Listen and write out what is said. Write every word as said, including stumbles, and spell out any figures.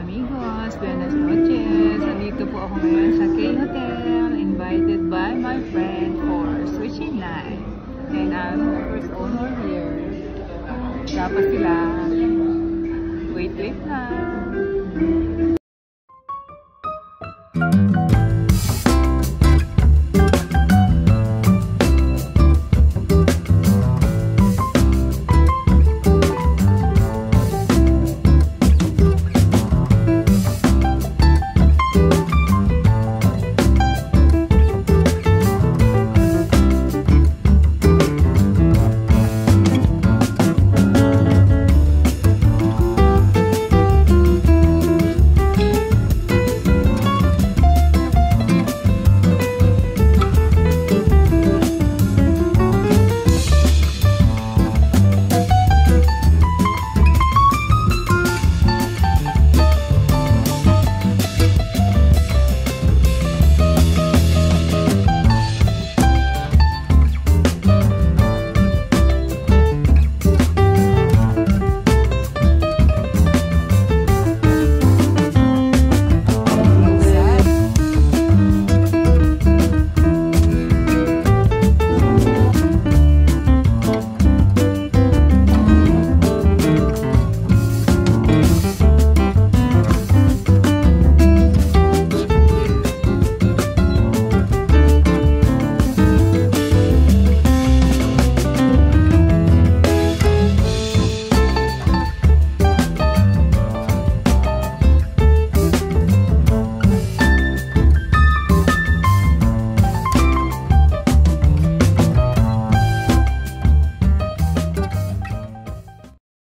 amigos, buenas noches. Nandito po ako ngayon sa K-Hotel, invited by my friend for switching night. And I'm the first owner here. Dapat sila. Wait, wait lang.